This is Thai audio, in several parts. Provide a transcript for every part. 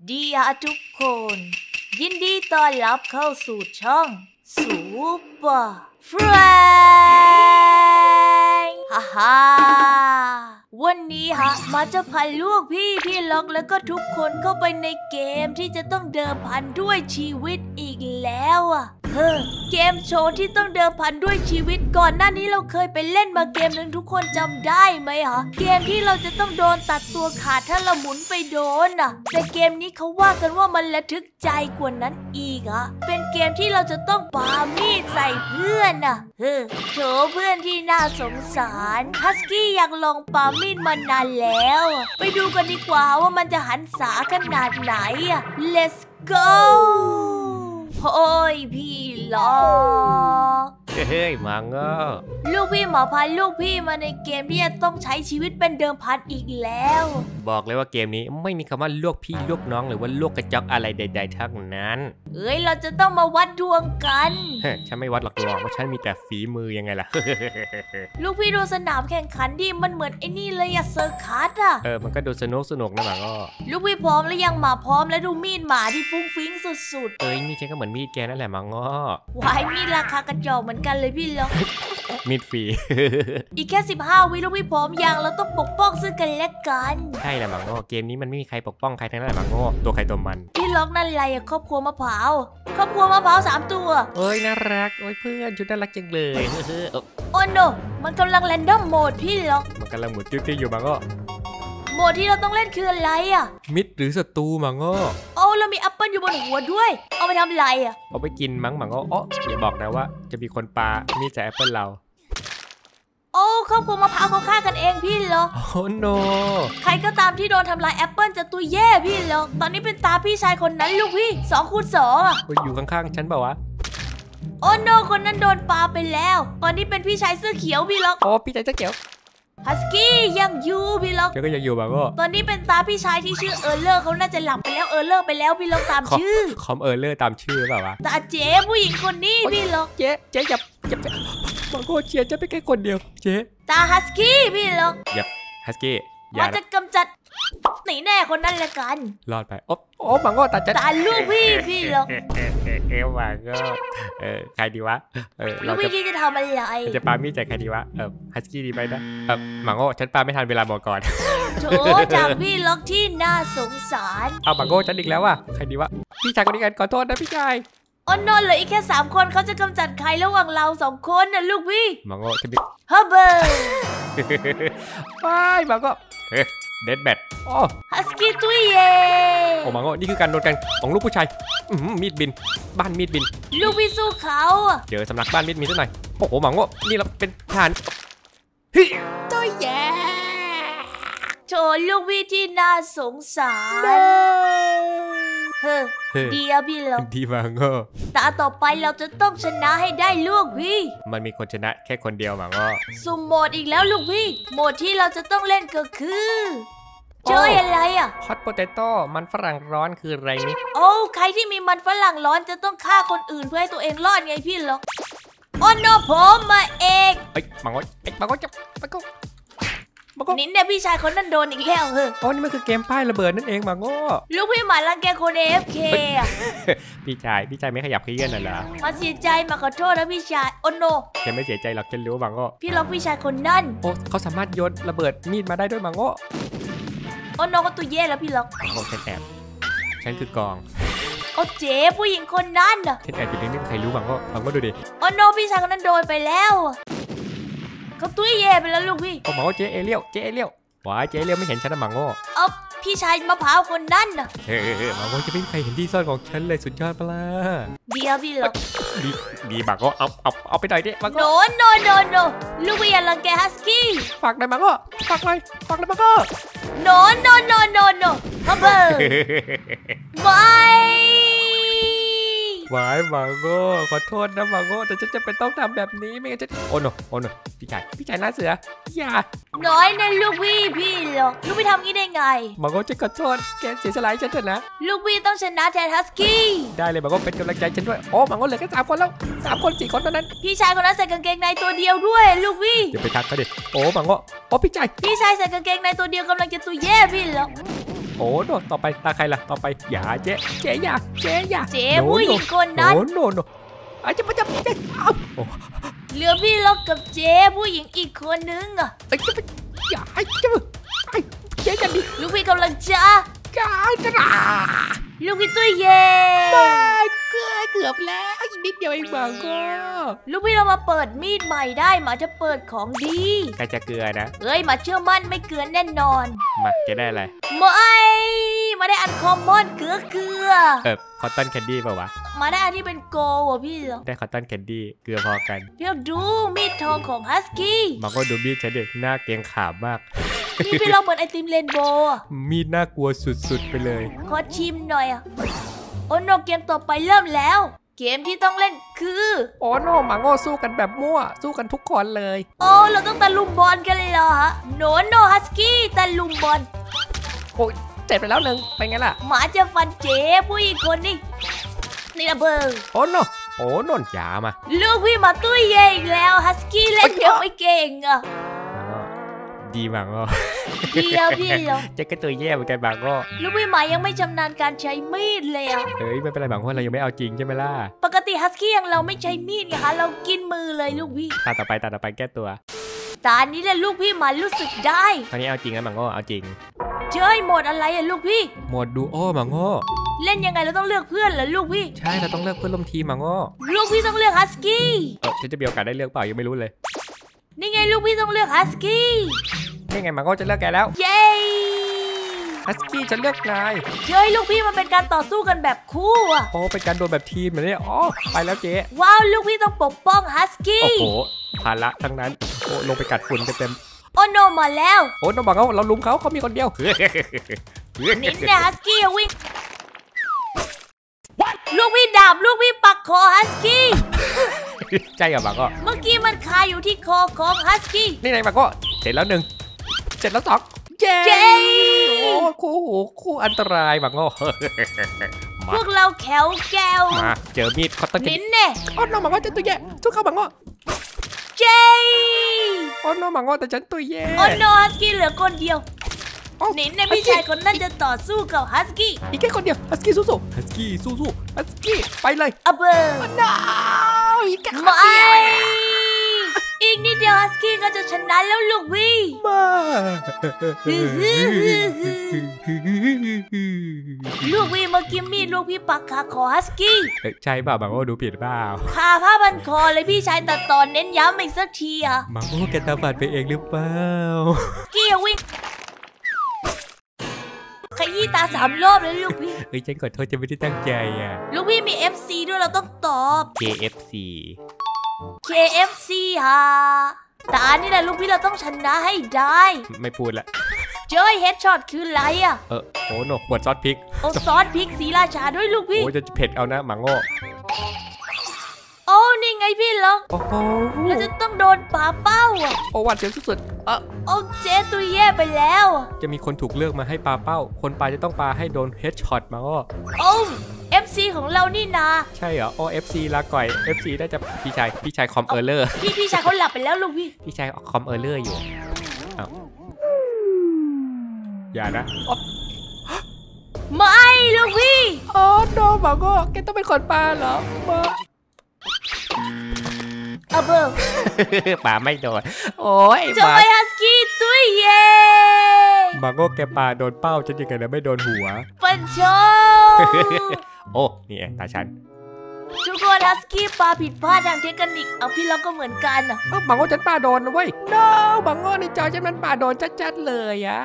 ดีทุกคนยินดีต้อนรับเข้าสู่ช่องซูเปอร์เฟรนด์ฮ่าวันนี้มาจะพาลูกพี่ล็อกแล้วก็ทุกคนเข้าไปในเกมที่จะต้องเดิมพันด้วยชีวิตอีกแล้วเกมโชว์ที่ต้องเดิมพันด้วยชีวิตก่อนหน้านี้เราเคยไปเล่นมาเกมนึงทุกคนจำได้ไหมเกมที่เราจะต้องโดนตัดตัวขาดถ้าเราหมุนไปโดนแต่เกมนี้เขาว่ากันว่ามันระทึกใจกว่านั้นอีกเป็นเกมที่เราจะต้องปามีดใส่เพื่อนโถเพื่อนที่น่าสงสารฮัสกี้อยากลองปามีดมานานแล้วไปดูกันดีกว่าว่ามันจะหันษาขนาดไหนLet's goโอ้ยพี่ล็อกเฮ้ยมังลูกพี่หมอพาลูกพี่มาในเกมที่จะต้องใช้ชีวิตเป็นเดิมพันอีกแล้วบอกเลยว่าเกมนี้ไม่มีคำว่าลูกพี่ลูกน้องหรือว่าลูกกระจอกอะไรใดๆทั้งนั้นเราจะต้องมาวัดดวงกันฉันไม่วัดหรอกดวงเพราะฉันมีแต่ฝีมือยังไงล่ะลูกพี่ดูสนามแข่งขันดิมันเหมือนไอ้นี่เลยเซอร์คัสมันก็ดูสนุกนะหมาก็ลูกพี่พร้อมแล้วยังหมาพร้อมแล้วดูมีดหมาที่ฟุ้งฟิ้งสุดๆนี่ฉันก็เหมือนมีดแกนั่นแหละมังง้อวายมีดราคากระจอกเหมือนกันเลยพี่ล็อกมีดฟรีอีกแค่15 วิลูกพี่พร้อมยังเราต้องปกป้องซึ่งกันและกันใช่แหละมังง้อเกมนี้มันไม่มีใครปกป้องใครทั้งนั้นแหละมังง้อตัวใครตัวมันพี่ล็อกนั่นอะไรครอบครัวมะพร้าวครอบครัวมะพร้าว3 ตัวน่ารักเพื่อนชุดน่ารักจังเลยโอ้โนมันกำลังแรนดอมโหมดพี่ล็อกมันกำลังหมุนติ้วๆอยู่มังง้อโหมดที่เราต้องเล่นคืออะไรมิดหรือศัตรูมังง้อเรามีแอปเปิลอยู่บนหัวด้วยเอาไปทำอะไรเอาไปกินมังง้ออย่าบอกนะว่าจะมีคนปามีดใส่แอปเปิลเราครอบครัวมะพร้าวเขาฆ่ากันเองพี่ล็อกโนใครก็ตามที่โดนทำลายแอปเปิลจะตัวแย่พี่ล็อกตอนนี้เป็นตาพี่ชายคนนั้นลูกพี่2x2 อยู่ข้างๆฉันเปล่าวะโนคนนั้นโดนปาไปแล้วตอนนี้เป็นพี่ชายเสื้อเขียวพี่ล็อกพี่ชายเสื้อเขียวฮัสกี้ยังอยู่พี่ล็อกก็ยังอยู่บ้างตอนนี้เป็นตาพี่ชายที่ชื่อเออร์เลอร์เขาน่าจะหลับไปแล้วพี่ล็อกตามชื่อคอมเออร์เลอร์ตามชื่อเปล่าวะตาเจ๊ผู้หญิงคนนี้พี่ล็อกเจ๊อย่ามังโก้เชียร์จะไปแค่คนเดียวเจ๊ตาฮัสกี้พี่ล็อกฮัสกี้ว่าจะกำจัดหนีแน่คนนั้นละกันรอดไปมังโก้ตาลูกพี่ล็อกมังโก้ใครดีวะลูกพี่จะทำอะไรจะปามีดใจใครดีวะฮัสกี้ดีไหมนะมังโก้ฉันปาไม่ทันเวลาบอกก่อนโถจากพี่ล็อกที่น่าสงสารมังโก้ฉันอีกแล้วว่ะใครดีวะพี่ชายคนนี้กันขอโทษนะพี่ชายโนเหลืออีกแค่3 คนเขาจะกำจัดใครระหว่างเรา2 คนนะลูกพี่มังโก้ฉันฮับเบอร์ไม่มังโก้เดดแบทฮัสกี้ตุ้ยเย่มังโก้นี่คือการโดนกันของลูกผู้ชายมีดบินบ้านมีดบินลูกพี่สู้เขาเจอสำนักบ้านมีดสักหน่อยมังโก้นี่เราเป็นทหารตุ้ยเย่โชว์ลูกพี่ที่น่าสงสารดีพี่ล็อกดีมังโก้ตาต่อไปเราจะต้องชนะให้ได้ลูกพี่มันมีคนชนะแค่คนเดียวมังโก้สุ่มโหมดอีกแล้วลูกพี่โหมดที่เราจะต้องเล่นก็คือเจออะไรฮอตโปเตโต้มันฝรั่งร้อนคืออะไรนี่ใครที่มีมันฝรั่งร้อนจะต้องฆ่าคนอื่นเพื่อให้ตัวเองรอดไงพี่ล็อกโนผมมาเองมังโก้จับมังโก้นี่เนี่ยพี่ชายคนนั้นโดนอีกแล้วนี่มันคือเกมป้ายระเบิดนั่นเองมังโก้ลูกพี่หมาลังแกคน AFK พี่ชายไม่ขยับเขยื้อนน่ะเหรอมาเสียใจมาขอโทษนะพี่ชายโนแกไม่เสียใจหรอกฉันรู้มังโก้พี่ล็อกพี่ชายคนนั้นเขาสามารถโยนระเบิดมีดมาได้ด้วยมังโก้โนก็ตัวเย่แล้วพี่ล็อกมังโก้ฉันคือกองเจ๊ผู้หญิงคนนั้นฉันแอบอยู่นี่ไม่มีใครรู้มังโก้ดูดิโนพี่ชายคนนั้นโดนไปแล้วเขาตุ้ยเย่ไปแล้วลูกพี่มังโก้เจ๊เอเลี่ยวว้าเจ๊เอเลี่ยวไม่เห็นฉันนะมังโก้พี่ชายมะพร้าวคนนั้นมังโก้จะไม่มีใครเห็นที่ซ่อนของฉันเลยสุดยอดปะล่ะดีพี่ล็อกดีมังโก้เอาไปหน่อยดิมังโก้โนลูกพี่อย่ารังแกฮัสกี้ฝากหน่อยมังโก้ฝากหน่อยมังโก้โนฮับเบอร์ไม่มังโก้ขอโทษนะมังโก้แต่ฉันจะเป็นต้องทำแบบนี้ไม่งั้นจะโอ้โนพี่ชายหน้าเสืออย่าน้อยนะลูกพี่หรอกลูกพี่ทำงี้ได้ไงมังโก้จะขอโทษแกเสียสละฉันเถอะนะลูกพี่ต้องชนะแทนฮัสกี้ได้เลยมังโก้เป็นกำลังใจฉันด้วยมังโก้เหลือแค่3 คนแล้ว3 คน 4 คนเท่านั้นพี่ชายคนนั้นใส่กางเกงในตัวเดียวด้วยลูกพี่อย่าไปทักเขาดิมังโก้พี่ชายใส่กางเกงในตัวเดียวกำลังจะตัวแย่พี่หรอกโอ้โนต่อไปตาใครล่ะต่อไปอย่าเจ๊อย่าเจ๊ผู้หญิงคนนั้นโอ้โนไอ้จะเอาเหลือพี่ล็อกกับเจ๊ผู้หญิงอีกคนนึงอ่ะไอ้จะอย่าไอ้เจ๊จะดิลูกพี่กำลังจะลูกพี่ตัวเย่เกือบแล้วอีกนิดเดียวเองบังก็ลูกพี่เรามาเปิดมีดใหม่ได้หมาจะเปิดของดีใครจะเกลือนะเอ้ยมาเชื่อมั่นไม่เกลือแน่นอนมาจะได้อะไรมาได้อันคอมมอนเกลือคอตตอนแคนดี้ป่าวะมาได้อันที่เป็นโกว่ะพี่ได้คอตตอนแคนดี้เกลือพอกันพี่ดูมีดทองของฮัสกี้มันก็ดูมีดฉันเด็กหน้าเกรงขามมากนี่พี่เราเหมือนไอติมเรนโบว์มีดน่ากลัวสุดๆไปเลยขอชิมหน่อยอ่ะโอ้โนเกมต่อไปเริ่มแล้วเกมที่ต้องเล่นคือโอ้โนหมาโง่สู้กันแบบมั่วสู้กันทุกคนเลยโอ้เราต้องตะลุมบอลกันเลยเหรอฮะโนฮัสกี้ตะลุมบอลโอ้ยเจ็บไปแล้วหนึ่งไปไงล่ะหมาจะฟันเจ๊ผู้หญิงคนนี้นี่ระเบิดโอ้โนอย่ามาลูกพี่มาตุ้ยเย่อีกแล้วฮัสกี้เล่นเยอะไม่เก่งอ่ะดีมากพี่เหรอเจ๊ก็ตัวแย่เหมือนกันบางก็ลูกพี่หมายังไม่ชำนาญการใช้มีดเลยอ่ะเฮ้ยไม่เป็นไรบางคนเรายังไม่เอาจริงใช่ไหมล่ะปกติฮัสกี้ยังเราไม่ใช้มีดไงคะเรากินมือเลยลูกพี่ตาต่อไปแก้ตัวตานี้แหละลูกพี่หมารู้สึกได้ตอนนี้เอาจริงแล้วบางก็เอาจริงเจ้ยโหมดอะไรอ่ะลูกพี่โหมดดูโอ้บางก็เล่นยังไงเราต้องเลือกเพื่อนเหรอลูกพี่ใช่เราต้องเลือกเพื่อนร่วมทีมบางก็ลูกพี่ต้องเลือกฮัสกี้ฉันจะมีโอกาสได้เลือกเปล่ายังไม่รู้เลยนี่ไงลูกพี่ต้องเลือกฮัสกี้นี่ไงมันก็จะเลือกแกแล้วเย้ฮัสกี้จะเลือกนายเย้ลูกพี่มันเป็นการต่อสู้กันแบบคู่อ่ะโอ้เป็นการโดนแบบทีมเหมือนนี่อ๋อไปแล้วเจ๊ว้าวลูกพี่ต้องปกป้องฮัสกี้โอ้โหภาระทั้งนั้นโอ้ลงไปกัดฝุ่นเต็มโอ้โนมาแล้วโอ้โนบอกเราลุมเขามีคนเดียวนิดเนี่ยฮัสกี้วิ่งลูกพี่ดาบลูกพี่ปักคอฮัสกี้ใจกับบังก็เมื่อกี้มันคาอยู่ที่คอของฮัสกี้นี่ไงบังก็เสร็จแล้วหนึ่งเสร็จแล้วสองเย้โอ้คู่อันตรายบังก็พวกเราแขวแก้วมาเจอมีดเขาตั้งนินเน่โอ้น้องบังก็จะตัวแย่สู้เขาบังก็เย้โอ้น้องบังก็แต่ฉันตัวแย่โอ้น้องฮัสกี้เหลือคนเดียวนินเนี่ยพี่ชายคนนั้นจะต่อสู้กับฮัสกี้อีกแค่คนเดียวฮัสกี้สู้ฮัสกี้ไปเลยอับเบอร์น้าวอีกแค่คนเดียวอีกนิดเดียวฮัสกี้ก็จะชนะแล้วลูกพี่มาลูกพี่เมื่อกี้มีลูกพี่ปักขาคอฮัสกี้ใช่ป่ะบังโอ้ดูผิดเปล่าขาผ้าพันคอเลยพี่ชายตัดตอนเน้นย้ำอีกสักทีอะบังโอ้แกตาฝาดไปเองหรือเปล่ากี้วิ่งขยี้ตา3 รอบเลยลูกพี่เฮ้ยฉันขอโทษจะไม่ได้ตั้งใจอ่ะลูกพี่มี FC ด้วยเราต้องตอบ KFC ฮะตานี่แหละลูกพี่เราต้องชนะให้ได้ไม่พูดละเจ้ยเฮดช็อตคืออะไรอ่ะโอ้โหขวดซอสพริกโอ้ซอสพริกสีราชาด้วยลูกพี่โอ้จะเผ็ดเอานะหมาโง่โอ้นี่ไงพี่ล็อกเราจะต้องโดนปาเป้าอ่ะโอ้วันเสียวสุดโอ้เจ๊ตัวแย่ไปแล้วจะมีคนถูกเลือกมาให้ปาเป้าคนปาจะต้องปาให้โดนเฮดช็อตมาก็โอ้ FC ของเรานี่นาใช่เหรอโอ้ FC ลาก่อย FC ได้จะพี่ชายคอมเออร์เลอร์พี่ชายเขาหลับไปแล้วลูกพี่ชายคอมเออร์เลอร์อยู่อย่านะไม่ลูกพี่อ๋อโนมาก็แกต้องเป็นคนปาเหรอมาเบอร์ป่าไม่โดนโอ้ยจะไปฮัสกี้ตุ้ยเย่มาโง่แกป่าโดนเป้าฉันยังไงนะไม่โดนหัวปัญชอโอ้นี่ตาฉันทุกคนฮัสกี้ปาผิดพลาดทางเทคนิคเอาพี่เราก็เหมือนกันอ่ะมาโง่ฉันป่าโดนนะเว้ยน้ามาโง่ในจอฉันมันป่าโดนชัดๆเลยอ่ะ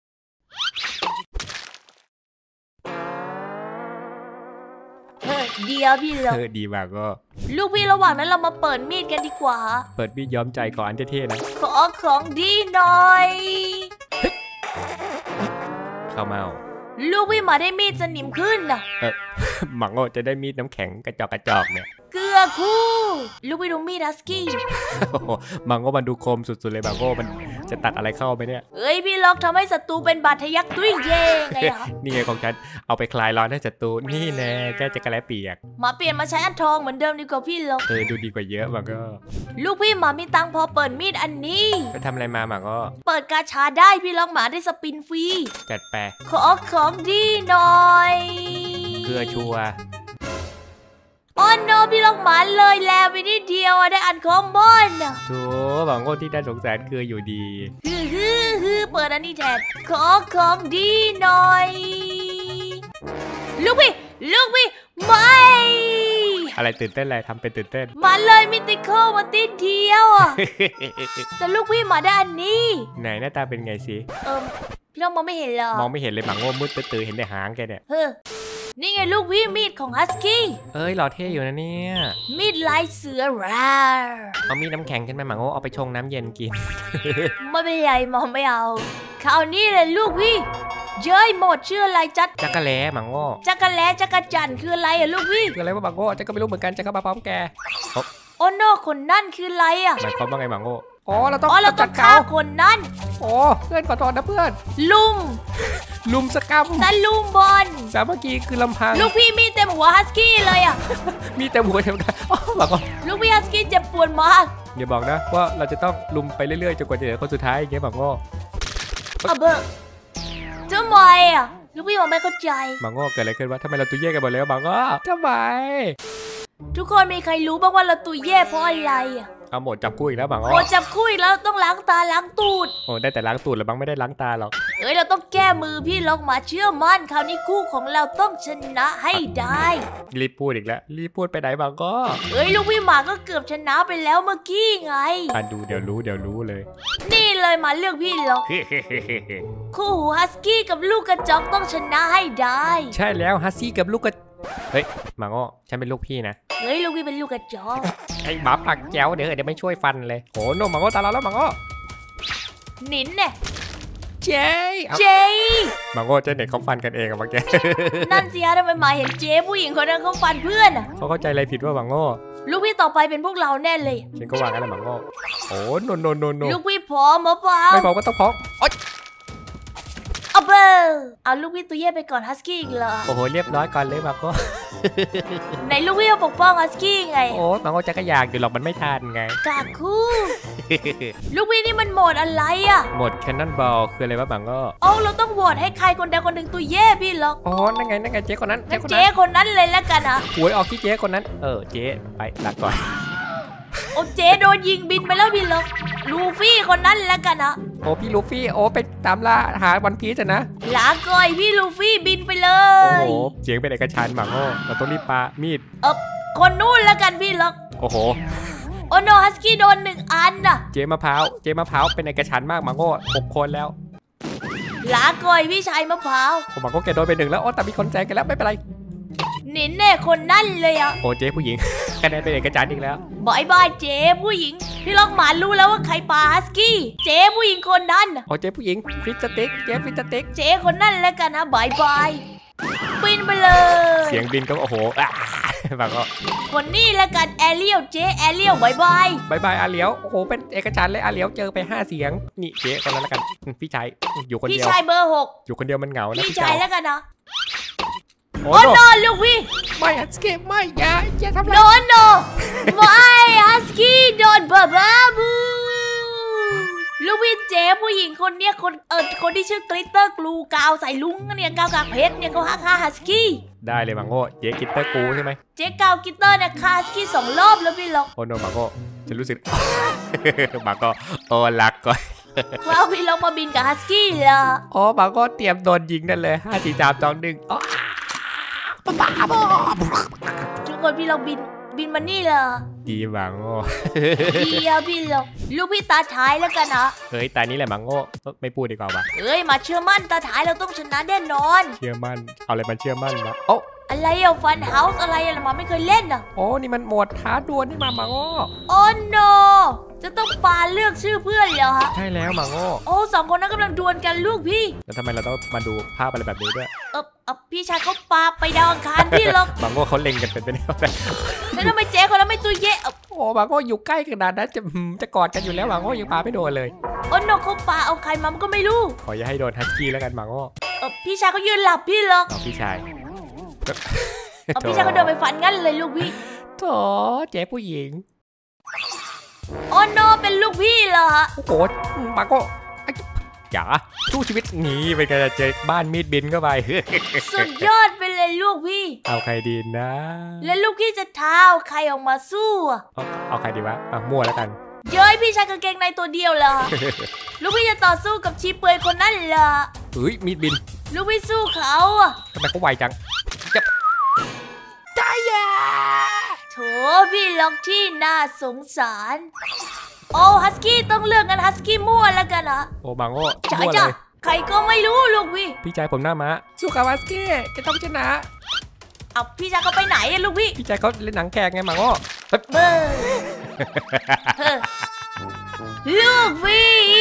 เดียวพี่เราดีมากก็ลูกพี่ระหว่างนั้นเรามาเปิดมีดกันดีกว่าเปิดมีดย้อมใจก่อนเท่ๆนะขอของดีหน่อยเข้าเมาลูกพี่มาได้มีดสนิมขึ้นน่ะหมังโง่จะได้มีดน้ำแข็งกระจอกเนี่ยเกลือคู่ลูกพี่ดูมีดฮัสกี้หมังโง่มันดูคมสุดๆเลยหมังโง่มันจะตัดอะไรเข้าไปเนี่ยเอ้ยพี่ล็อกทำให้ศัตรูเป็นบาดทะยักตุ้ยเย่ไงอะนี่ไงของฉันเอาไปคลายร้อนให้ศัตรูนี่แน่แกจะกระแลเปียกมาเปลี่ยนมาใช้อันทองเหมือนเดิมดีกว่าพี่ล็อกดูดีกว่าเยอะมันก็ลูกพี่หมามีตังพอเปิดมีดอันนี้ไปทำอะไรมาหมาก็เปิดกาชาได้พี่ล็อกหมาได้สปินฟรีจัดไปขอของดีหน่อยเกลือชัวอ๋อโนพี่ล็อกหมาเลยแล้วไปนิดเดียวได้อันคอมมอนอะโธ่หวังว่าที่น่าสงสารคืออยู่ดีเปิดอันนี้แทนขอของดีหน่อยลูกพี่ไม่อะไรตื่นเต้นอะไรทำเป็นตื่นเต้นมาเลยมิติคอลมาติดเดียวอ่ะ แต่ลูกพี่มาได้อันนี้ไหนหน้าตาเป็นไงสิพี่น้องมองไม่เห็นหรอมองไม่เห็นเลยหมาโง่มืดตื่นเห็นแต่หางแกเนี่ยนี่ไงลูกพี่มีดของฮัสกี้หล่อเท่อยู่นะเนี่ยมีดลายเสือราเอามีดน้ำแข็งขึ้นมาหมาโง่เอาไปชงน้ำเย็นกินไม่เป็นไรมองไม่เอาคราวนี้เลยลูกพี่เย้ยหมดชื่ออะไรจักกะแล้หมาโง่จักกะแล้จักกะจันคืออะไรอะลูกพี่คืออะไรวะหมาโง่จักก็ไม่รู้เหมือนกันจักก็มาพร้อมแกโอ้โนคนนั่นคืออะไรอะหมายความว่าไงหมาโง่เราต้องฆ่าคนนั้นเพื่อนขอโทษนะเพื่อนลุมสกัมแต่ลุมบอลสามัคคีคือลำพังลูกพี่มีเต็มหัวฮัสกี้เลยอ่ะมีเต็มหัวเต็มกันหมาโง่ลูกพี่ฮัสกี้เจ็บปวดมากอย่าบอกนะว่าเราจะต้องลุมไปเรื่อยๆจนกว่าจะเหลือคนสุดท้ายอย่างเงี้ยหมาโง่เบอร์ทำไมอ่ะลูกพี่บอกไม่เข้าใจหมาโง่เกิดอะไรขึ้นวะทำไมเราตัวแยกกันหมดเลยหมาโง่ทำไมทุกคนมีใครรู้บ้างว่าเราตัวแย่เพราะอะไรอ่ะเอาหมดจับคู่อีกแล้วหมาโง่หมดจับคู่อีกแล้วต้องล้างตาล้างตูดได้แต่ล้างตูดแล้วบังไม่ได้ล้างตาหรอกเราต้องแก้มือพี่ล็อกมาเชื่อมั่นคราวนี้คู่ของเราต้องชนะให้ได้รีบพูดอีกแล้วรีบพูดไปไหนบังก็ลูกพี่หมาก็เกือบชนะไปแล้วเมื่อกี้ไงดูเดี๋ยวรู้เลยนี่เลยมาเลือกพี่ล็อกคู่หูฮัสกี้กับลูกกระจอกต้องชนะให้ได้ใช่แล้วฮัสกี้กับลูกกระหมาโง่ฉันเป็นลูกพี่นะลูกพี่เป็นลูกกระจอกไอ้หมาปากแจ๋วเดี๋ยวไม่ช่วยฟันเลยโหโนหมาโง่ตาเราแล้วหมาโง่หนินเนี่ยเจหมาโง่เจเน็ตเขาฟันกันเองอะเมื่อกี้นั่นสิฮะทำไมหมาเห็นเจ๊ผู้หญิงคนนั้นเขาฟันเพื่อนอะเขาเข้าใจอะไรผิดว่าหมาโง่ลูกพี่ต่อไปเป็นพวกเราแน่เลยฉันก็ว่ากันแล้วหมาโง่โอ้โนลูกพี่พร้อมหรือเปล่าไม่พร้อมก็ต้องพร้อมเอาลูกพี่ตัวเย่ไปก่อนฮัสกี้อีกเหรอโอ้โหเรียบร้อยก่อนเลยหมาโง่ในลูกพี่ปกป้องฮัสกี้ไงหมาโง่จะก็อยากอยู่หรอกมันไม่ทันไงกาคู่ลูกพี่นี่มันโหมดอะไรอะโหมดแคนนอนบอลคืออะไรวะหมาโง่เราต้องโหวตให้ใครคนใดคนหนึ่งตัวเย่พี่หรอกนั่นไงเจ๊คนนั้นเจ๊คนนั้นเลยแล้วกันนะหวยออกที่เจ๊คนนั้นเจ๊ไปลาก่อนเจ๊โดนยิงบินไปแล้วพี่หรอกลูฟี่คนนั้นแล้วกันนะพี่ลูฟี่ไปตามล่าหาวันพีชนะลาก่อยพี่ลูฟี่บินไปเลยเสียงเป็นเอกชันหมาโง่เราต้องรีบปามีดคนนู้นแล้วกันพี่หรอกโนฮัสกี้โดน1 อันน่ะเจ๊มะพร้าวเป็นเอกชันมากหมาโง่6 คนแล้วลาก่อยพี่ชายมะพร้าวหมาโง่แกโดนไป1แล้วแต่มีคนแจกกันแล้วไม่เป็นไรหนินแน่คนนั่นเลยอ่ะเจ๊ผู้หญิงคะแนนเป็นเอกชันอีกแล้วบายเจ๊ผู้หญิงพี่ล็อกหมารู้แล้วว่าใครปาฮัสกี้เจ๊ผู้หญิงคนนั้นเจ๊ผู้หญิงฟิตสติ๊กเจ๊คนนั่นแล้วกันนะบายบินไปเลยเสียงบินก็บางก็คนนี้แล้วกันแอเรียลเจ๊แอเรียลบายอาเลียวเป็นเอกชันเลยอาเลียวเจอไป5 เสียงนี่เจ๊คนนั้นแล้วกันพี่ชายอยู่คนเดียวพี่ชายเบอร์ 6 อยู่คนเดียวมันเหงานะพี่ชายแล้วกันนะโนลูกพี่ไม่ฮัสกี้ไม่อย่าทำอะไรโนไม่ฮัสกี้โดนบ้าบูลูกพี่เจ๊ผู้หญิงคนเนี้ยคนที่ชื่อกลิตเตอร์กลูกาวใส่ลุงเนี่ยกาวกากเพชรเนี่ยเขาฆ่าฮัสกี้ได้เลยมังโง่เจ๊กลิตเตอร์กูใช่ไหมเจ๊กาวกลิตเตอร์เนี่ยฆ่าฮัสกี้2 รอบแล้วพี่ล็อกโนมังโง่จะรู้สึกมังโง่รักก่อนเอาพี่ล็อกมาบินกับฮัสกี้เหรอมังโง่เตรียมโดนยิงนั่นเลย5 4 3 2 1 ทุกคนพี่เราบินมานี่เหรอดีมังโง่ดีอะพี่เราลูกพี่ตาท้ายแล้วกันนะตานี้แหละมังโง่ไม่พูดดีกว่าปะมาเชื่อมั่นตาท้ายเราต้องชนะแน่นอนเชื่อมั่นเอาอะไรมาเชื่อมั่นวะอะไรฟันเฮาส์อะไรมาไม่เคยเล่นอ่ะนี่มันโหมดท้าดวลนี่มังโง่โนจะต้องปาเลือกชื่อเพื่อนเหรอฮะใช่แล้วหมาโง่โอ้สองคนนั้นกำลังดวลกันลูกพี่แล้วทำไมเราต้องมาดูภาพอะไรแบบนี้ด้วยพี่ชายเขาปาไปดาวอังคารพี่หรอกหมาโง่เขาเล็งกันเป็นไปได้ไหมแล้วทำไมเจ๊คนนั้นไม่ตัวเยะโอ้หมาโง่อยู่ใกล้ขนาดนั้นจะกอดกันอยู่แล้วหมาโง่ยังปาไม่โดนเลยโอ้นกเขาปาเอาใครมามันก็ไม่รู้ขออย่าให้โดนฮัสกี้แล้วกันหมาโง่พี่ชายเขายืนหลับพี่หรอกเอาพี่ชายพี่ชายเขาเดินไปฟันงั้นเลยลูกพี่โถเจ๊ผู้หญิงโอ้โนเป็นลูกพี่เหรอฮะโอ้โหหมาโง่จ๋าสู้ชีวิตหนีไปกันเจอบ้านมีดบินเข้าไปสุดยอดไปเลยลูกพี่เอาใครดีนะแล้วลูกพี่จะท้าใครออกมาสู้อะเอาใครดีวะมั่วแล้วกันเย้ยพี่ชายกางเกงในตัวเดียวเหรอ ลูกพี่จะต่อสู้กับชีเปลือยคนนั้นเหรอเฮ้ยมีดบินลูกพี่สู้เขาอะทำไมเขาไวจังจะใจแย่โถพี่ล็อกที่น่าสงสารโอ้ฮัสกี้ต้องเลือกกันฮัสกี้มั่วแล้วกันนะโอ้บางโง่จ๋ามั่วจ้ะเลยใครก็ไม่รู้ลูกพี่พี่ชายผมหน้าม้าสู้กับวัสกี้จะต้องชนะเอาพี่ชายเขาไปไหนอะลูกพี่พี่ชายเขาเล่นหนังแขกไงบางโง่เบอร์ลูกพี่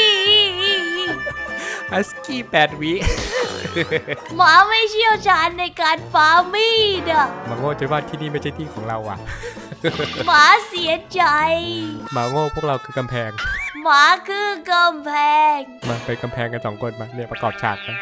ฮัสกี้8 วิหมาไม่เชี่ยวชาญในการฟาร์มีดอะบางโง่จะว่าที่นี่ไม่ใช่ที่ของเราอ่ะหมาเสียใจบางโง่พวกเราคือกำแพงหมาคือกำแพงมาไปกำแพงกัน2 คนมาเนี่ยประกอบฉากกัน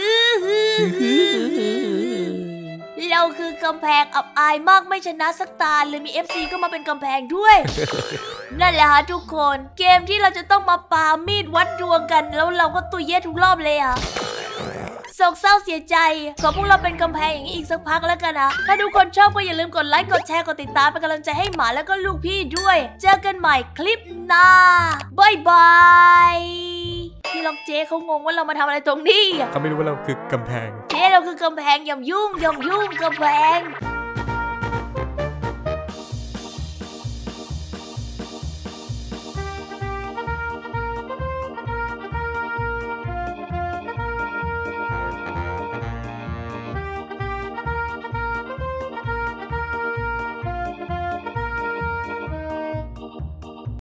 เราคือกำแพงอับอายมากไม่ชนะสักตาเลยมี FC ก็มาเป็นกำแพงด้วย นั่นแหละฮะทุกคนเกมที่เราจะต้องมาปามีดวัดดวงกันแล้วเราก็ตุยเย่ทุกรอบเลยอะโศกเศร้าเสียใจขอพวกเราเป็นกำแพงอย่างนี้อีกสักพักแล้วกันนะถ้าทุกคนชอบก็อย่าลืมกดไลค์กดแชร์กดติดตามเป็นกำลังใจให้หมาแล้วก็ลูกพี่ด้วย เจอกันใหม่คลิปหน้าบายบายพี่ล็อกเจ๊เขางงว่าเรามาทำอะไรตรงนี้อะเขาไม่รู้ว่าเราคือกำแพงเจ๊เราคือกำแพงอย่ายุ่งกำแพง